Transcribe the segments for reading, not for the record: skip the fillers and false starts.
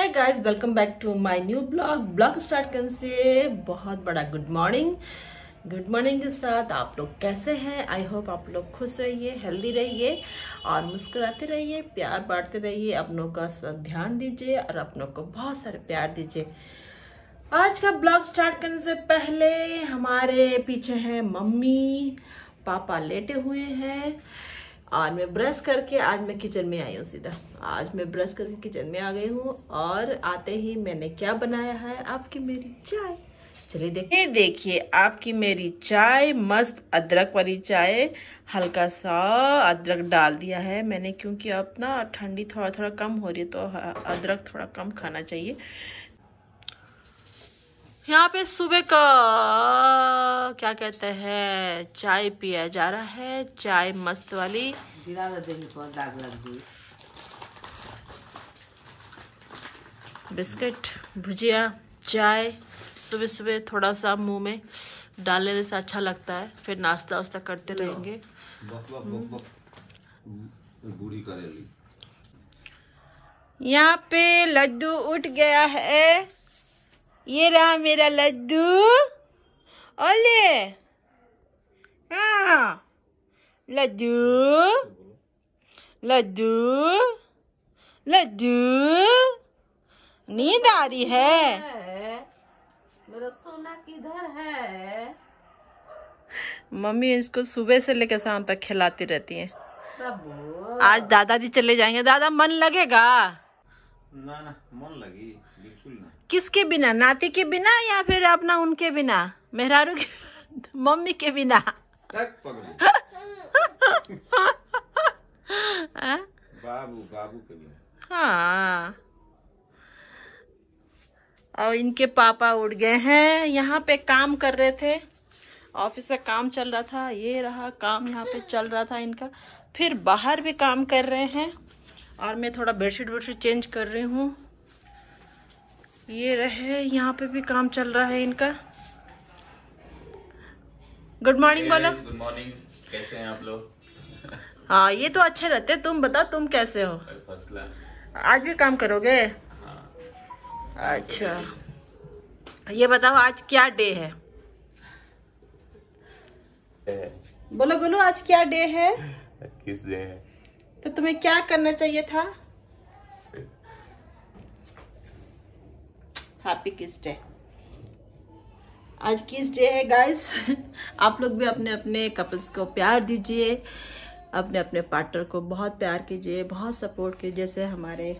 Hi guys, welcome back to my new blog start करने से बहुत बड़ा गुड मॉर्निंग के साथ आप लोग कैसे हैं। आई होप आप लोग खुश रहिए, हेल्दी रहिए और मुस्कुराते रहिए, प्यार बांटते रहिए, अपनों का ध्यान दीजिए और अपनों को बहुत सारे प्यार दीजिए। आज का ब्लॉग स्टार्ट करने से पहले हमारे पीछे हैं मम्मी, पापा लेटे हुए हैं और मैं ब्रश करके आज मैं किचन में आई हूँ। सीधा आज मैं ब्रश करके किचन में आ गई हूँ और आते ही मैंने क्या बनाया है, आपकी मेरी चाय। चलिए देखिए आपकी मेरी चाय, मस्त अदरक वाली चाय। हल्का सा अदरक डाल दिया है मैंने क्योंकि अब ना ठंडी थोड़ा कम हो रही है तो अदरक थोड़ा कम खाना चाहिए। यहाँ पे सुबह का क्या कहते हैं चाय पिया जा रहा है, चाय मस्त वाली। बिस्किट, भुजिया, चाय सुबह सुबह थोड़ा सा मुंह में डालने से अच्छा लगता है, फिर नाश्ता वास्ता करते रहेंगे। यहाँ पे लड्डू उठ गया है, ये रहा मेरा लड्डू। ओले हाँ लड्डू लड्डू लड्डू, नींद आ रही है। मेरा सोना किधर है? मम्मी इसको सुबह से लेकर शाम तक खिलाती रहती हैं। बाबू आज दादाजी चले जाएंगे, दादा मन लगेगा? ना मन लगी बिल्कुल ना। किसके बिना, नाती के बिना या फिर अपना उनके बिना, मेहरारू के मम्मी के बिना? बाबू के बिना। हाँ, और इनके पापा उठ गए हैं। यहाँ पे काम कर रहे थे, ऑफिस का काम चल रहा था, ये रहा काम यहाँ पे चल रहा था इनका। फिर बाहर भी काम कर रहे हैं और मैं थोड़ा बेडशीट चेंज कर रही हूँ। ये रहे, यहाँ पे भी काम चल रहा है इनका। गुड मॉर्निंग बोलो। गुड मॉर्निंग, कैसे हैं आप लोग? हाँ ये तो अच्छे रहते। तुम बताओ तुम कैसे हो? First class. आज भी काम करोगे? हाँ। अच्छा, ये बताओ आज क्या डे है? बोलो बोलो, आज क्या डे है? किस डे है? तो तुम्हें क्या करना चाहिए था? हैप्पी किस डे। आज किस डे है गाइस? आप लोग भी अपने अपने कपल्स को प्यार दीजिए, अपने अपने पार्टनर को बहुत प्यार कीजिए, बहुत सपोर्ट कीजिए। जैसे हमारे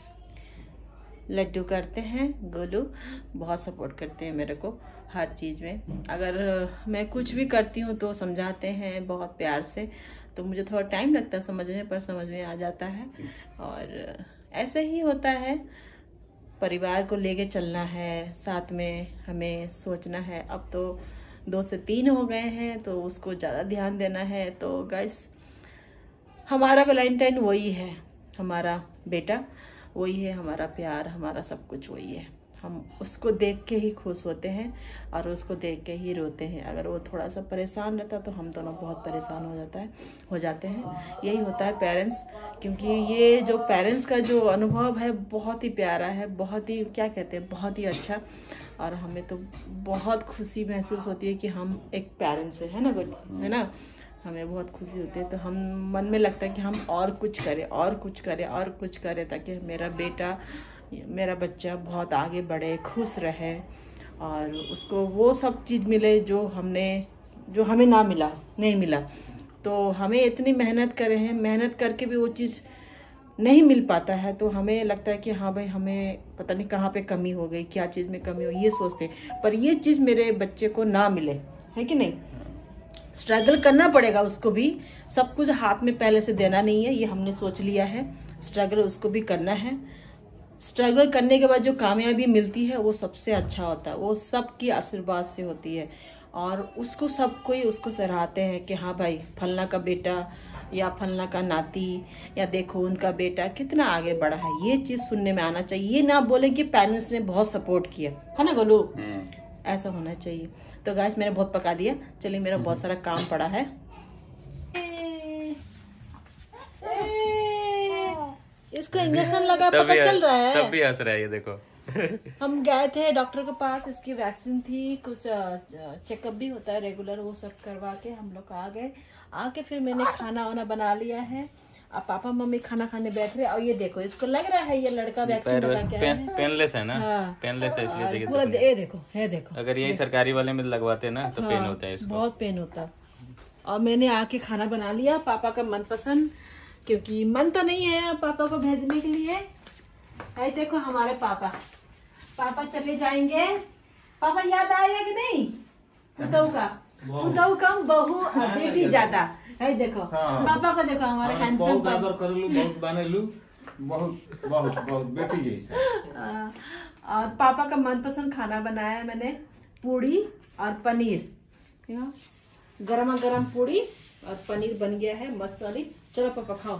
लड्डू करते हैं, गोलू बहुत सपोर्ट करते हैं मेरे को हर चीज़ में। अगर मैं कुछ भी करती हूँ तो समझाते हैं बहुत प्यार से, तो मुझे थोड़ा टाइम लगता है समझने पर, समझ में आ जाता है। और ऐसे ही होता है, परिवार को लेके चलना है, साथ में हमें सोचना है। अब तो 2 से 3 हो गए हैं तो उसको ज़्यादा ध्यान देना है। तो गाइस हमारा वैलेंटाइन वही है, हमारा बेटा वही है, हमारा प्यार, हमारा सब कुछ वही है। हम उसको देख के ही खुश होते हैं और उसको देख के ही रोते हैं। अगर वो थोड़ा सा परेशान रहता तो हम दोनों बहुत परेशान हो जाते हैं। यही होता है पेरेंट्स, क्योंकि ये जो पेरेंट्स का जो अनुभव है बहुत ही प्यारा है, बहुत ही क्या कहते हैं, बहुत ही अच्छा। और हमें तो बहुत खुशी महसूस होती है कि हम एक पेरेंट्स है ना गोली, है ना। हमें बहुत खुशी होती है, तो हम मन में लगता है कि हम और कुछ करें ताकि मेरा बेटा, मेरा बच्चा बहुत आगे बढ़े, खुश रहे और उसको वो सब चीज़ मिले जो हमें नहीं मिला। तो हमें इतनी मेहनत करे हैं, मेहनत करके भी वो चीज़ नहीं मिल पाता है, तो हमें लगता है कि हाँ भाई हमें पता नहीं कहाँ पे कमी हो गई, क्या चीज़ में कमी हो, ये सोचते हैं। पर ये चीज़ मेरे बच्चे को ना मिले, है कि नहीं। स्ट्रगल करना पड़ेगा उसको भी, सब कुछ हाथ में पहले से देना नहीं है, ये हमने सोच लिया है। स्ट्रगल उसको भी करना है। स्ट्रगल करने के बाद जो कामयाबी मिलती है वो सबसे अच्छा होता है, वो सबकी आशीर्वाद से होती है। और उसको सब कोई उसको सराहते हैं कि हाँ भाई फलना का बेटा या फलना का नाती, या देखो उनका बेटा कितना आगे बढ़ा है। ये चीज़ सुनने में आना चाहिए, ये ना बोले कि पेरेंट्स ने बहुत सपोर्ट किया, है ना गोलू। ऐसा होना चाहिए। तो गाइस मैंने बहुत पका दिया, चलिए मेरा बहुत सारा काम पड़ा है। इसको इंजेक्शन लगा, पता तभी चल रहा है। तब भी हंस रहा है ये देखो। हम गए थे डॉक्टर के पास, इसकी वैक्सीन थी, कुछ चेकअप भी होता है रेगुलर, वो सब करवा के हम लोग आ गए। आके फिर मैंने खाना वाना बना लिया है। अब पापा मम्मी खाना खाने बैठ रहे। और ये देखो, इसको लग रहा है ये लड़का वैक्सीन लगा के आया है। पेनलेस है ना। हाँ। पेनलेस है इसलिए देखिए पूरा ये देखो, है देखो। अगर यही सरकारी वाले में लगवाते ना तो पेन होता है इसको। बहुत पेन होता है। और मैंने आके खाना बना लिया, पापा का मनपसंद, क्योंकि मन तो नहीं है पापा को भेजने के लिए। है देखो हमारे पापा, पापा चले जाएंगे। पापा याद आएगा कि नहीं पुतहू का? पुतहू कम, बहू बेटी ज्यादा। है देखो पापा को, देखो हमारे हैंडसम, बहुत आदर करेलू, बहुत बनेलू, बहुत बहुत बहुत बेटी जैसा। और पापा का मनपसंद खाना बनाया है मैंने, पूड़ी और पनीर। गरमा गरम पूड़ी और पनीर बन गया है मस्त वाली। चलो पापा खाओ।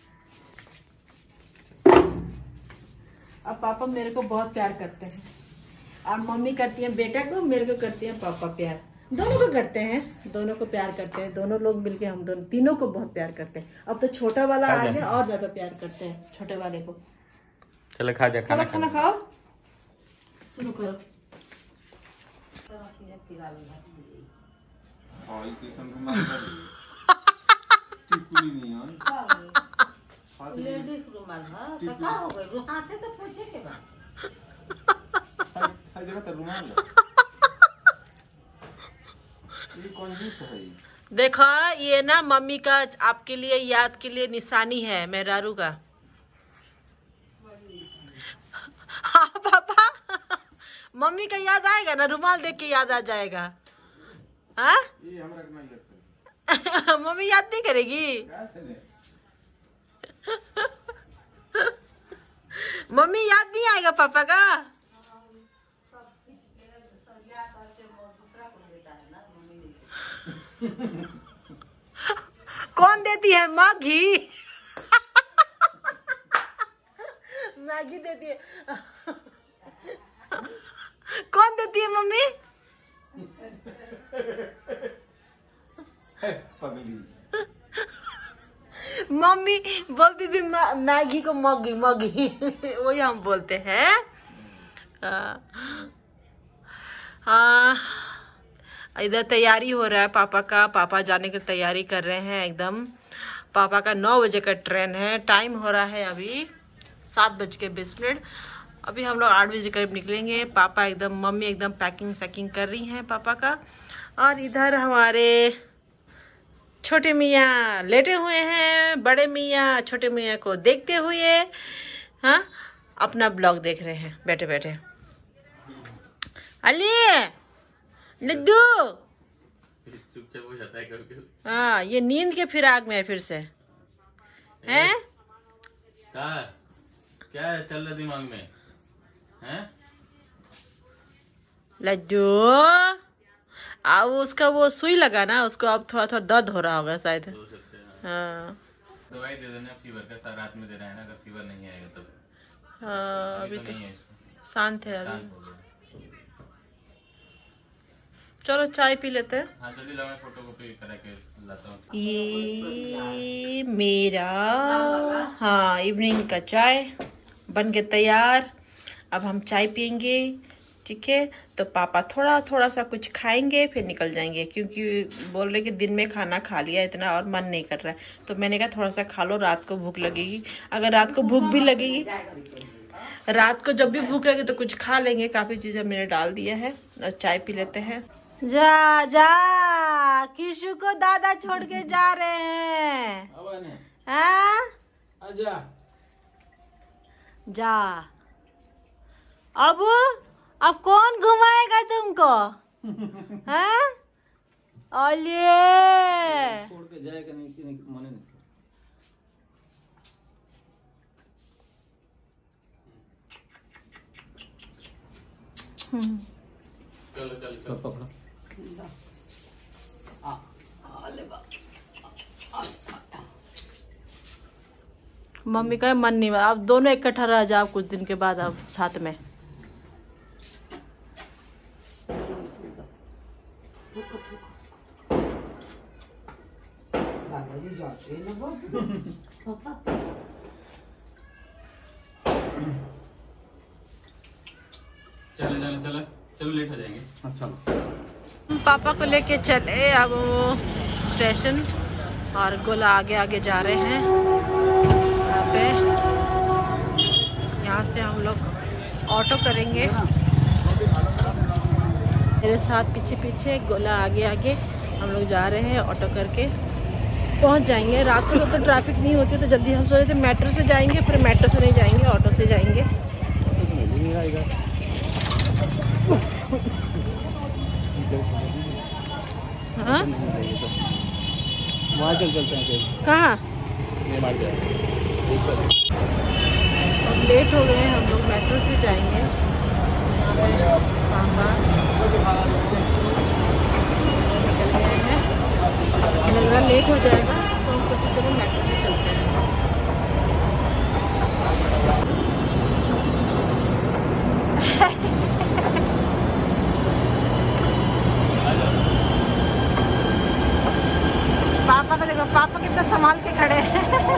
अब पापा मेरे को बहुत प्यार करते हैं, और मम्मी करती है बेटा को, मेरे को करती है पापा प्यार। दोनों को करते हैं, दोनों को प्यार करते हैं, दोनों लोग मिलके हम दोनों तीनों को बहुत प्यार करते हैं। अब तो छोटा वाला आ गया, और ज्यादा प्यार करते हैं छोटे वाले को। चलो खा जा, चलो खाना खाओ, शुरू करो। और ये किस्म को मार कर टिकुली नहीं है। लेडीज रुमाल है तो का हो गई? हाथे तो पूछे के बा। हाय जरा तो रुमाल ये कंजूस है। देखो ये ना मम्मी का आपके लिए याद के लिए निशानी है मेहरारू का। हाँ पापा, मम्मी का याद आएगा ना, रुमाल देख के याद आ जाएगा। हाँ ये हमरा के नहीं लगता। मम्मी याद नहीं करेगी? मम्मी याद नहीं आएगा पापा का? कौन देती है? मैगी। मैगी देती है। कौन देती है मम्मी? पगली मम्मी बोलती थी मैगी को मगी मगी। वही हम बोलते हैं। हाँ इधर तैयारी हो रहा है पापा का। पापा जाने की तैयारी कर रहे हैं एकदम। पापा का 9 बजे का ट्रेन है। टाइम हो रहा है अभी 7:20। अभी हम लोग 8 बजे करीब निकलेंगे। पापा एकदम, मम्मी एकदम पैकिंग शैकिंग कर रही हैं पापा का। और इधर हमारे छोटे मियाँ लेटे हुए हैं, बड़े मियाँ छोटे मियाँ को देखते हुए हाँ अपना ब्लॉग देख रहे हैं बैठे बैठे। अली लड्डू चुपचाप हो जाता है कभी। हाँ ये नींद के फिराक में है फिर से हैं। क्या चल रहा दिमाग में हैं? लड्डू अब उसका वो सुई लगा ना, उसको अब थोड़ा थोड़ा दर्द हो रहा होगा शायद। हो सकते हैं। हाँ दवाई दे देना फीवर का, सारा रात में देना है ना, अगर फीवर नहीं आएगा तब। हाँ अभी तो तो नहीं है इसको, शांत है अभी। शांत हो गया। चलो चाय पी लेते हैं। हाँ जल्दी लाओ, मैं फोटोकॉपी करा के लाता हूँ। ये मेरा हाँ इवनिंग का चाय बन के तैयार। अब हम चाय पियेंगे, ठीक है। तो पापा थोड़ा थोड़ा सा कुछ खाएंगे फिर निकल जाएंगे, क्योंकि बोल रहे कि दिन में खाना खा लिया इतना और मन नहीं कर रहा है। तो मैंने कहा थोड़ा सा खा लो, रात को भूख लगेगी। अगर रात को भूख भी लगेगी, रात को जब भी भूख लगे तो कुछ खा लेंगे। काफ़ी चीज़ें मैंने डाल दिया है और चाय पी लेते हैं। जा जा किशु को दादा छोड़ के जा रहे हैं। हाँ आजा जा। अब कौन घुमाएगा तुमको? हैं? ओले छोड़ के जाएगा नहीं, किसी ने मने नहीं। चलो चलो चलो पकड़ो। मम्मी का मन नहीं, आप दोनों इकट्ठा रह जाओ कुछ दिन के बाद अब साथ में। चलो चलो चलो लेट हो जाएंगे। अच्छा पापा को लेके चले अब स्टेशन और गोला आगे आगे जा रहे हैं। यहाँ पे यहाँ से हम लोग ऑटो करेंगे। मेरे साथ पीछे पीछे, गोला आगे आगे, हम लोग जा रहे हैं ऑटो करके पहुँच जाएंगे। रात को तो ट्रैफिक नहीं होती तो जल्दी हम सोचे थे मेट्रो से जाएंगे, फिर मेट्रो से नहीं जाएंगे, ऑटो से जाएंगे। हाँ वहाँ चलते हैं। कहाँ? अब लेट हो गए, हम लोग मेट्रो से जाएंगे। निकल गए हैं, लग रहा लेट हो जाएगा तो हम सोचे चलो मेट्रो से चलते हैं। पापा को देखो, पापा कितना संभाल के खड़े हैं।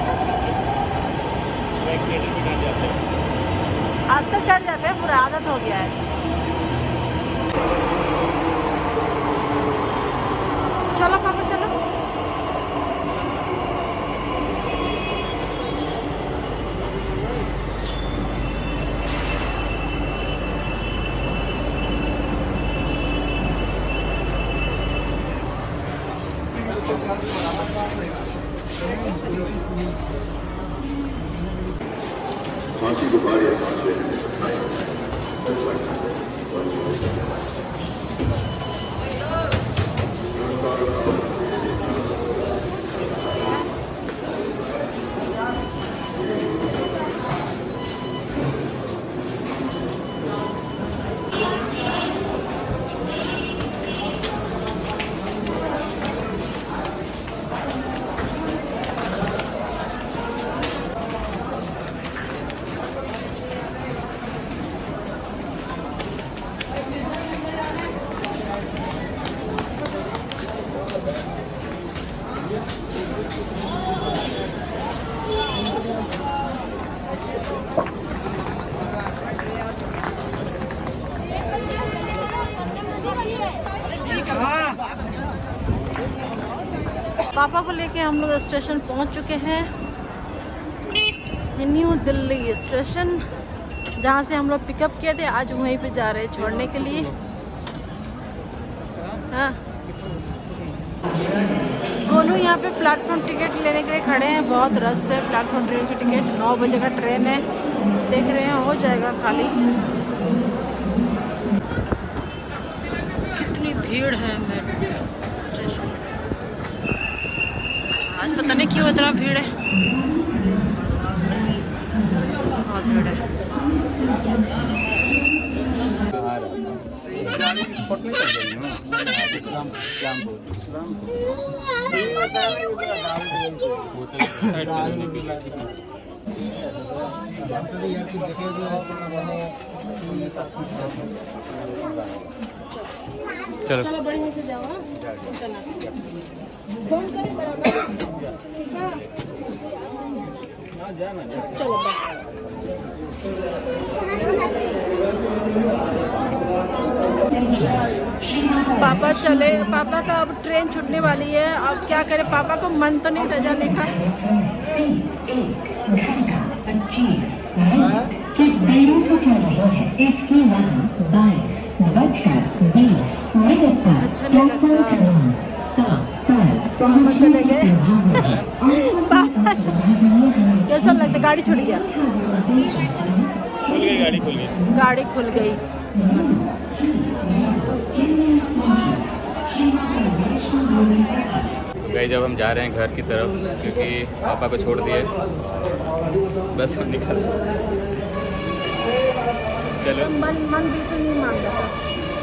आजकल चढ़ जाते हैं, पूरा आदत हो गया है। चलो पापा चलो। फांसी को बाहर या फांसी पापा को लेके हम लोग स्टेशन पहुंच चुके हैं, न्यू दिल्ली स्टेशन, जहां से हम लोग पिकअप किए थे। आज वहीं पे जा रहे हैं छोड़ने के लिए। हाँ, गोलू यहाँ पे प्लेटफॉर्म टिकट लेने के लिए खड़े हैं। बहुत रश है प्लेटफॉर्म ट्रेन की टिकट। 9 बजे का ट्रेन है, देख रहे हैं हो जाएगा खाली। कितनी भीड़ है मेट्रो स्टेशन। आज पता नहीं क्यों इतना भीड़ है, बहुत भीड़ है। चलो चलो बढ़िया से जाओ। फोन करें बराबर। चलो पापा चले। पापा का अब ट्रेन छूटने वाली है। अब क्या करें, पापा को मन तो नहीं था जाने का। अच्छा नहीं लगता। पापा चले गए। पापा कैसा लगता? गाड़ी छूट गया। खुल गई गाड़ी, खुल गई गाड़ी खुल गई। गई जब हम जा रहे हैं घर की तरफ, क्योंकि पापा को छोड़ दिए, बस हम निकल। चलो मन बिल्कुल नहीं मान रहा था।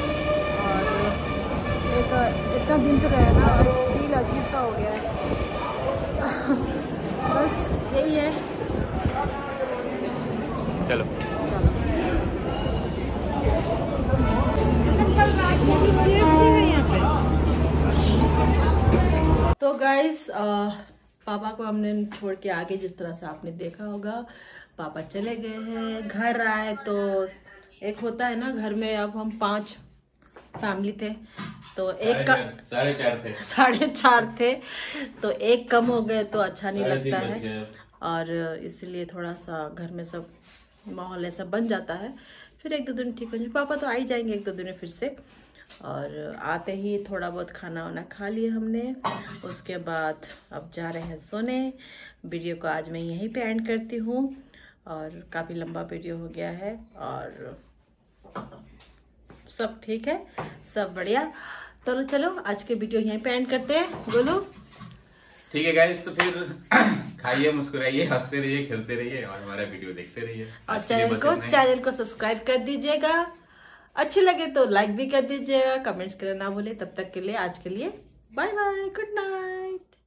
और एक इतना दिन तो रहा ना, एक फील अजीब सा हो गया है। बस यही है। चलो तो गाइस, पापा को हमने छोड़ के आगे जिस तरह से आपने देखा होगा, पापा चले गए हैं। घर आए तो एक होता है ना घर में, अब हम 5 फैमिली थे तो एक का 4.5 थे तो एक कम हो गए तो अच्छा नहीं लगता है, और इसलिए थोड़ा सा घर में सब माहौल ऐसा बन जाता है। फिर 1-2 दिन ठीक हो जाए, पापा तो आ ही जाएंगे 1-2 दिन में फिर से। और आते ही थोड़ा बहुत खाना वाना खा लिया हमने, उसके बाद अब जा रहे हैं सोने। वीडियो को आज मैं यहीं पे एंड करती हूँ, और काफ़ी लंबा वीडियो हो गया है, और सब ठीक है, सब बढ़िया। तो चलो आज के वीडियो यहीं पे एंड करते हैं। बोलो ठीक है गाइस, तो फिर खाइए, मुस्कुराइए, हंसते रहिए, खेलते रहिए और हमारा वीडियो देखते रहिए। और चैनल को सब्सक्राइब कर दीजिएगा, अच्छे लगे तो लाइक भी कर दीजिएगा, कमेंट्स करना ना भूले। तब तक के लिए आज के लिए बाय बाय, गुड नाइट।